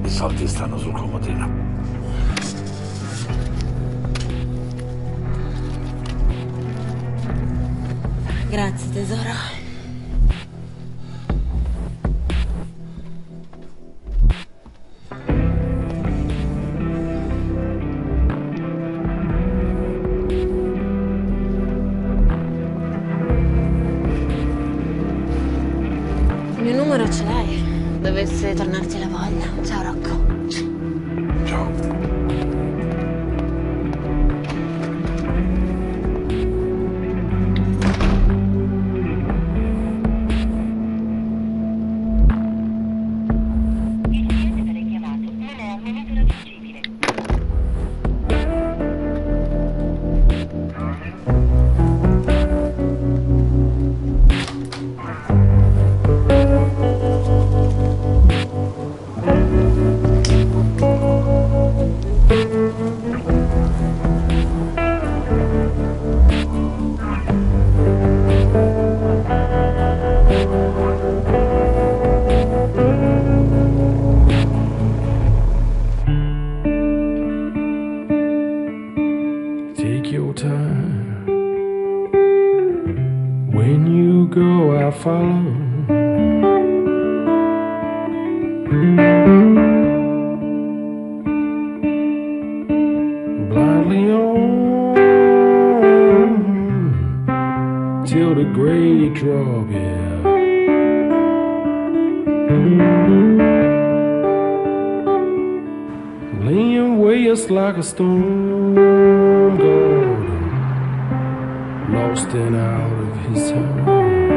I soldi stanno sul comodino. Grazie, tesoro. Il mio numero ce l'hai. Dovesse tornarti la voglia. Ciao, Rocco. Ciao. Take your time. When you go, I follow. Blindly on till the great drop, yeah. Laying waste like a storm garden, lost and out of his time.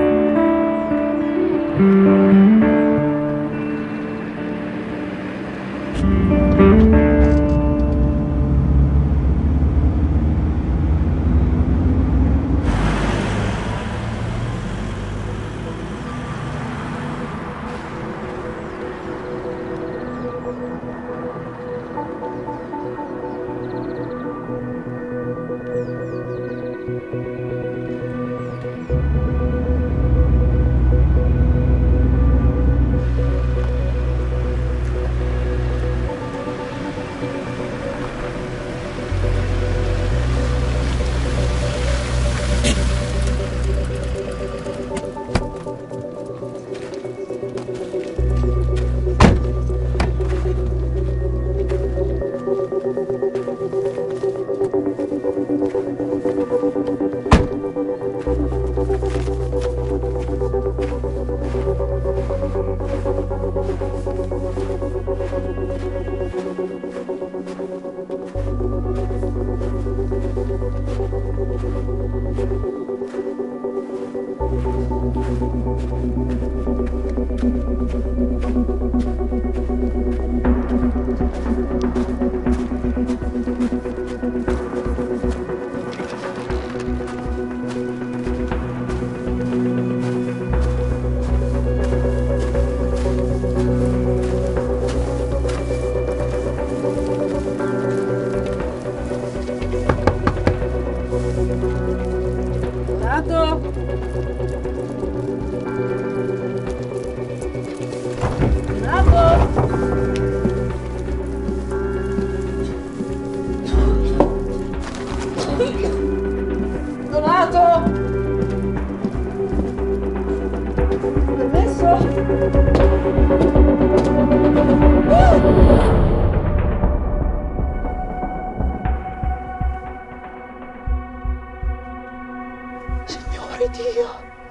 Signore Dio.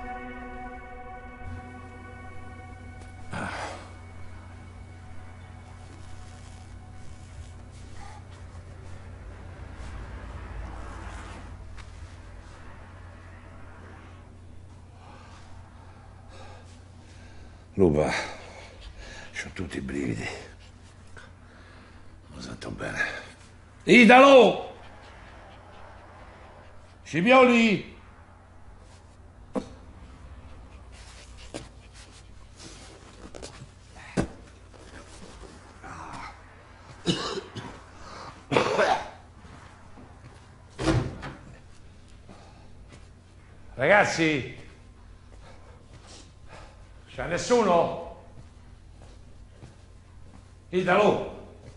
Luba, c'ho tutti i brividi. Non sento bene. Idalo! Scipioli! Ragazzi, c'è nessuno? Italo!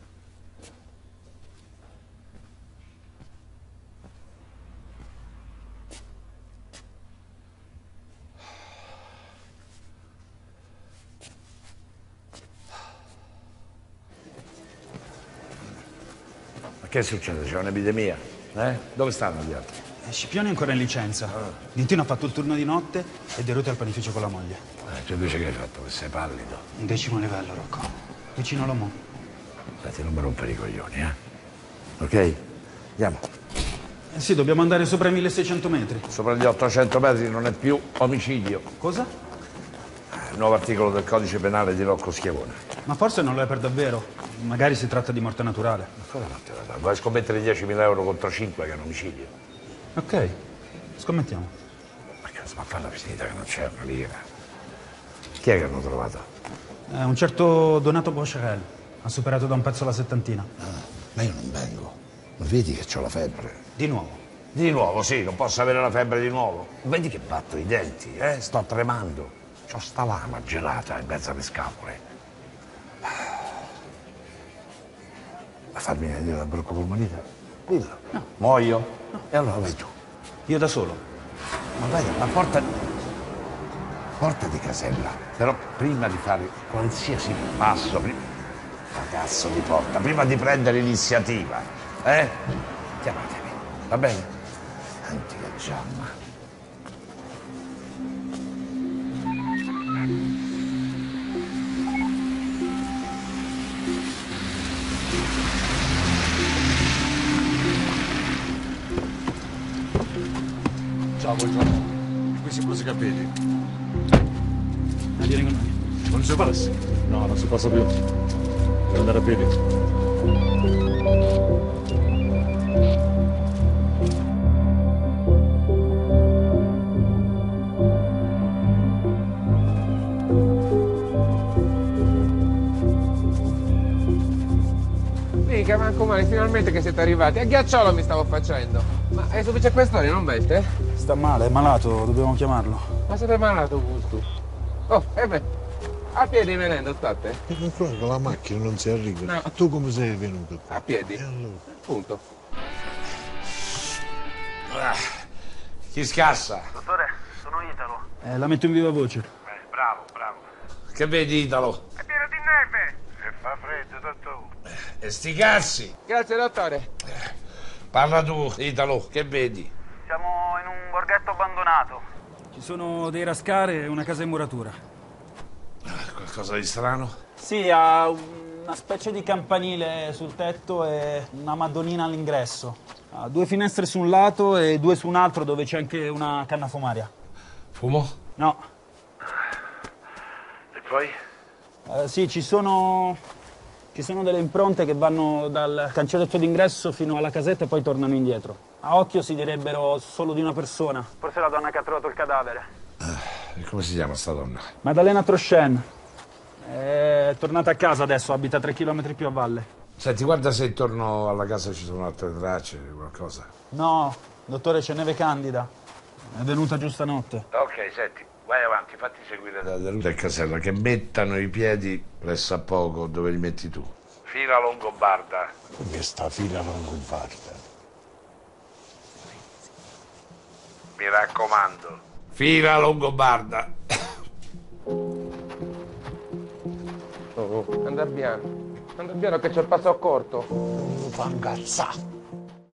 Ma che succede? C'è un'epidemia? Dove stanno gli altri? Scipione è ancora in licenza. Dintino ha fatto il turno di notte e De Ruta al panificio con la moglie. Tu invece che hai fatto? Che sei pallido. 11° livello, Rocco. Vicino all'uomo. Senti, non mi rompere i coglioni, Ok? Andiamo. Sì, dobbiamo andare sopra i 1600 metri. Sopra gli 800 metri non è più omicidio. Cosa? Il nuovo articolo del codice penale di Rocco Schiavone. Ma forse non lo è per davvero. Magari si tratta di morte naturale. Ma cosa morte naturale? Vuoi scommettere 10.000 euro contro 5 che è un omicidio? Ok, scommettiamo. Ma cazzo, ma falla finita che non c'è una lira. Chi è che hanno trovato? Un certo Donato Bocherel. Ha superato da un pezzo la settantina. Ma io non vengo. Ma vedi che ho la febbre. Di nuovo. Di nuovo, sì, non posso avere la febbre di nuovo. Vedi che batto i denti, Sto tremando. C'ho sta lama gelata in mezzo alle scapole. A farmi vedere la broncopolmonite? Dillo. No. Muoio? No. E allora vai tu. Io da solo. Ma vai alla porta di casella. Però prima di fare qualsiasi passo, la cazzo di porta, prima di prendere l'iniziativa, chiamatemi, va bene? Antica giamma. Ciao, buongiorno. Qui si può i capelli. Vieni con noi. Non si passa? No, non si passa più. Devo andare a piedi. Mica, manco male, finalmente che siete arrivati. A ghiacciolo mi stavo facendo. Ma è sufficiente quest'ora, non mette? Sta male, è malato, dobbiamo chiamarlo. Ma siete malato, Gusto? Oh, e beh, a piedi venendo, state? E con la macchina non si arriva. No. Tu come sei venuto? A piedi. E allora? Punto. Chi scassa? Dottore, sono Italo. La metto in viva voce. Bravo, bravo. Che vedi, Italo? È pieno di neve! E fa freddo, dottore. E sti cazzi! Grazie, dottore. Parla tu, Italo, che vedi? Siamo in un borghetto abbandonato. Ci sono dei rascare e una casa in muratura. Qualcosa di strano? Sì, ha una specie di campanile sul tetto e una maddonina all'ingresso. Ha 2 finestre su un lato e 2 su un altro dove c'è anche una canna fumaria. Fumo? No. E poi? Sì, ci sono delle impronte che vanno dal cancelletto d'ingresso fino alla casetta e poi tornano indietro. A occhio si direbbero solo di una persona. Forse la donna che ha trovato il cadavere. E come si chiama sta donna? Maddalena Troscen. È tornata a casa adesso, abita 3 chilometri più a valle. Senti, guarda se intorno alla casa ci sono altre tracce, qualcosa. No, dottore, c'è neve candida. È venuta giù stanotte. Ok, senti, vai avanti, fatti seguire da Deruta e Casella, che mettano i piedi presso a poco dove li metti tu. Fila Longobarda. Come sta fila longobarda? Mi raccomando. Fila Longobarda. Oh, andar piano che c'è il passo corto. Non fa incazzare.